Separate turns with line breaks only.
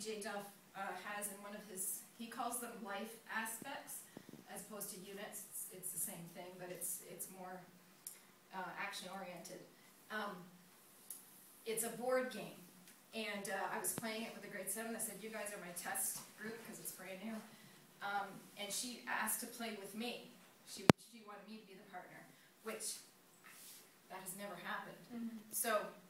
DJ Duff has in one of his, he calls them life aspects as opposed to units. It's the same thing, but it's more action-oriented. It's a board game, and I was playing it with a grade 7. I said, you guys are my test group because it's brand new. And she asked to play with me. She wanted me to be the partner, which that has never happened. So